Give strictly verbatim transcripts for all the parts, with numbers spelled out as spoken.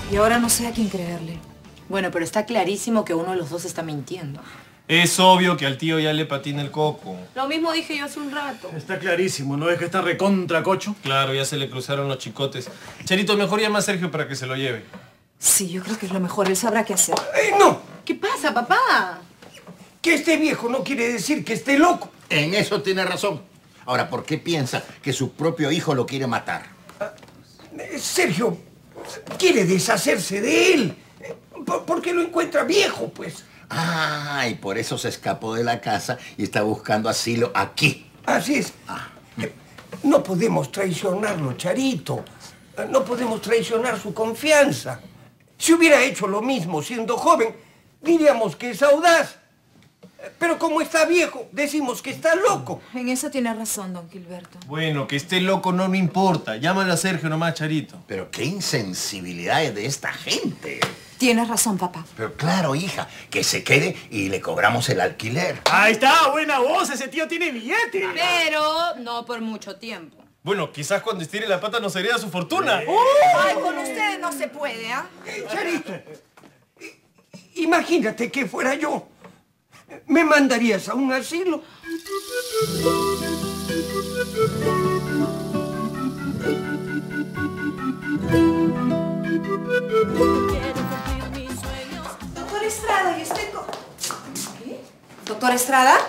Y ahora no sé a quién creerle. Bueno, pero está clarísimo que uno de los dos está mintiendo. Es obvio que al tío ya le patina el coco. Lo mismo dije yo hace un rato. Está clarísimo, ¿no es que está recontra cocho? Claro, ya se le cruzaron los chicotes. Charito, mejor llama a Sergio para que se lo lleve. Sí, yo creo que es lo mejor. Él sabrá qué hacer. Eh, no, ¿Qué pasa, papá? que esté viejo no quiere decir que esté loco. En eso tiene razón. Ahora, ¿por qué piensa que su propio hijo lo quiere matar? Eh, Sergio quiere deshacerse de él. eh, por- Porque lo encuentra viejo, pues. Ah, y por eso se escapó de la casa y está buscando asilo aquí. Así es. Eh, No podemos traicionarlo, Charito. Eh, No podemos traicionar su confianza. Si hubiera hecho lo mismo siendo joven, diríamos que es audaz. Eh, Pero como está viejo, decimos que está loco. En eso tiene razón, don Gilberto. Bueno, que esté loco no me importa. Llámale a Sergio nomás, Charito. Pero qué insensibilidad es de esta gente. Tienes razón, papá. Pero claro, hija, que se quede y le cobramos el alquiler. Ahí está, buena voz, ese tío tiene billete. Pero no por mucho tiempo. Bueno, quizás cuando estire la pata nos hereda su fortuna. Ay, con ustedes no se puede, ¿ah? Eh, Charito, i- imagínate que fuera yo. ¿Me mandarías a un asilo? Doctor Estrada, ¿y usted co- ¿Qué? ¿Doctor Estrada?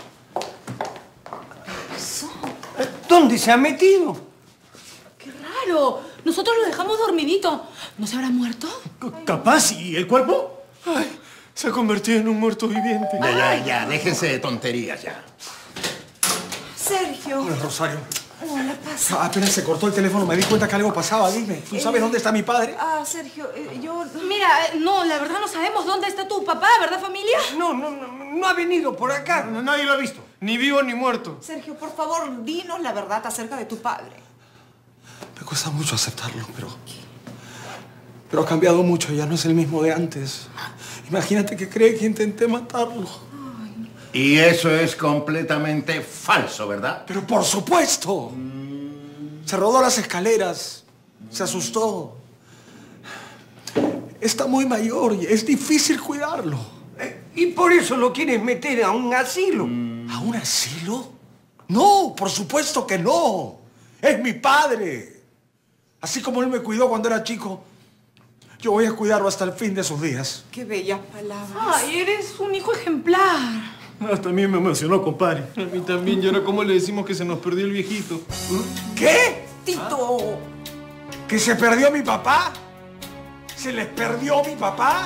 ¿Qué pasó? Eh, ¿Dónde se ha metido? ¡Qué raro! Nosotros lo dejamos dormidito. ¿No se habrá muerto? C- Capaz, ¿y el cuerpo? Ay, se ha convertido en un muerto viviente. Ya, ya, ya, déjense de tonterías ya. Sergio. Hola, Rosario. Hola, pasa. Ah, apenas se cortó el teléfono, me di cuenta que algo pasaba. Dime, ¿tú sabes dónde está mi padre? Ah, Sergio, eh, yo... Mira, eh, no, la verdad no sabemos dónde está tu papá, ¿verdad, familia? No, no, no, no ha venido por acá. No, nadie lo ha visto. Ni vivo ni muerto. Sergio, por favor, dinos la verdad acerca de tu padre. Me cuesta mucho aceptarlo, pero... Pero ha cambiado mucho, ya no es el mismo de antes. Imagínate que cree que intenté matarlo. Y eso es completamente falso, ¿verdad? Pero por supuesto. Se rodó las escaleras, se asustó. Está muy mayor y es difícil cuidarlo. Eh, Y por eso lo quieres meter a un asilo. ¿A un asilo? No, por supuesto que no. Es mi padre. Así como él me cuidó cuando era chico, yo voy a cuidarlo hasta el fin de sus días. Qué bellas palabras. Ay, eres un hijo ejemplar. Hasta a mí me emocionó, compadre. A mí también. ¿Y ahora cómo le decimos que se nos perdió el viejito? ¿Qué? Tito. ¿Que se perdió mi papá? ¿Se les perdió mi papá?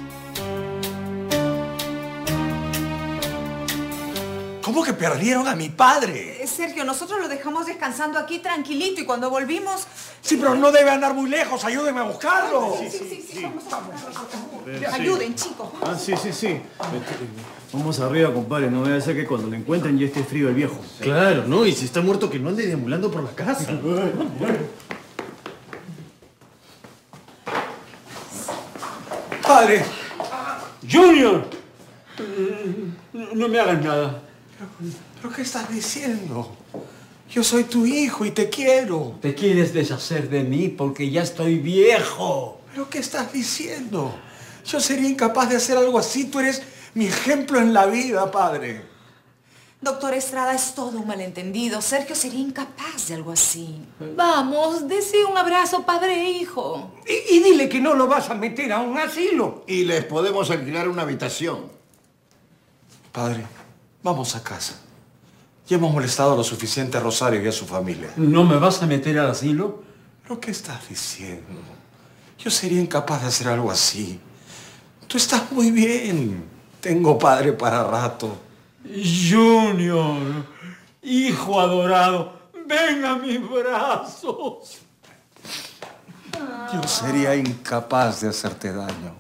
¿Cómo que perdieron a mi padre? Eh, Sergio, nosotros lo dejamos descansando aquí tranquilito y cuando volvimos... Sí, pero no debe andar muy lejos. Ayúdenme a buscarlo. Sí, sí, sí, vamos, vamos. Ayuden, chicos. Ah, sí, sí, sí. Vamos arriba, compadre. No vaya a ser que cuando lo encuentren ya esté frío el viejo. Claro, ¿no? Y si está muerto que no ande deambulando por la casa. Padre. ¡Junior! No me hagas nada. ¿Pero qué estás diciendo? Yo soy tu hijo y te quiero. Te quieres deshacer de mí porque ya estoy viejo. ¿Pero qué estás diciendo? Yo sería incapaz de hacer algo así. Tú eres mi ejemplo en la vida, padre. Doctor Estrada, es todo un malentendido. Sergio sería incapaz de algo así. Vamos, dese un abrazo, padre e hijo. Y, y dile que no lo vas a meter a un asilo. Y les podemos alquilar una habitación. Padre, vamos a casa. Ya hemos molestado lo suficiente a Rosario y a su familia. ¿No me vas a meter al asilo? ¿Pero qué estás diciendo? Yo sería incapaz de hacer algo así. Tú estás muy bien. Tengo padre para rato. Junior, hijo adorado, ven a mis brazos. Yo sería incapaz de hacerte daño.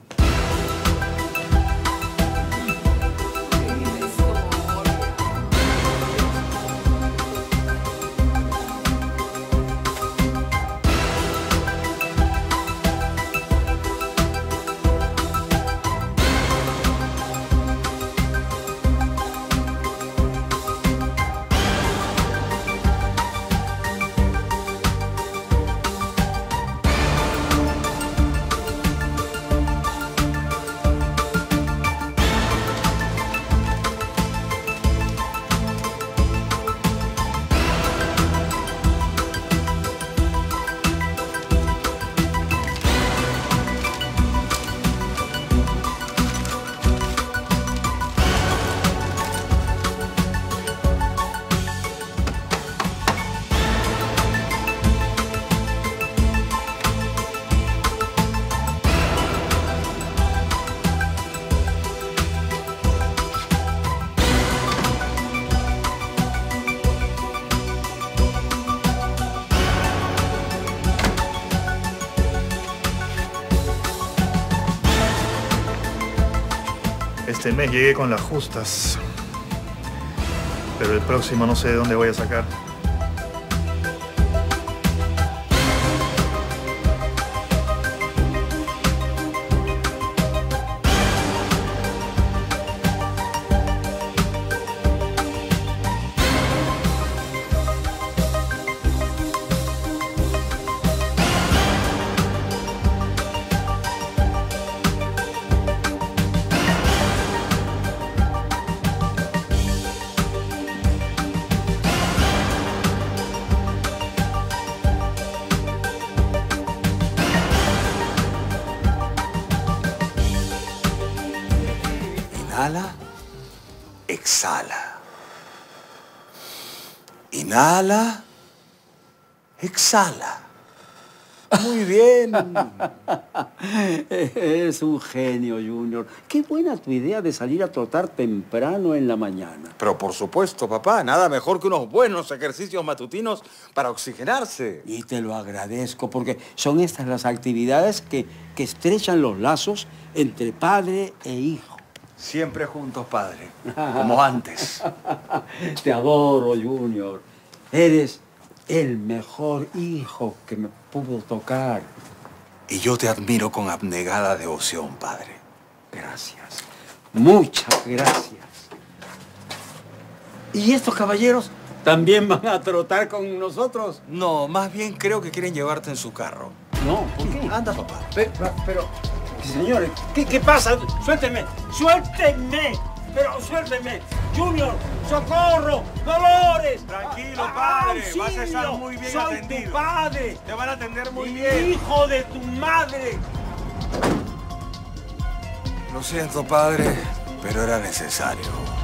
Este mes llegué con las justas. Pero el próximo no sé de dónde voy a sacar. Inhala, exhala. Inhala, exhala. Muy bien. Eres un genio, Junior. Qué buena tu idea de salir a trotar temprano en la mañana. Pero por supuesto, papá, nada mejor que unos buenos ejercicios matutinos para oxigenarse. Y te lo agradezco porque son estas las actividades que, que estrechan los lazos entre padre e hijo. Siempre juntos, padre, como antes. Te adoro, Junior. Eres el mejor hijo que me pudo tocar. Y yo te admiro con abnegada devoción, padre. Gracias. Muchas gracias. ¿Y estos caballeros también van a trotar con nosotros? No, más bien creo que quieren llevarte en su carro. No, ¿por qué? Anda, papá. Pero, pero señores, ¿qué, qué pasa? ¡Suéltenme! ¡Suéltenme! ¡Pero suéltenme! ¡Junior! ¡Socorro! ¡Dolores! Tranquilo, padre. ¡Auxilio! Vas a estar muy bien ¡Soy atendido. tu padre! Te van a atender muy bien. ¡Hijo de tu madre! Lo siento, padre, pero era necesario.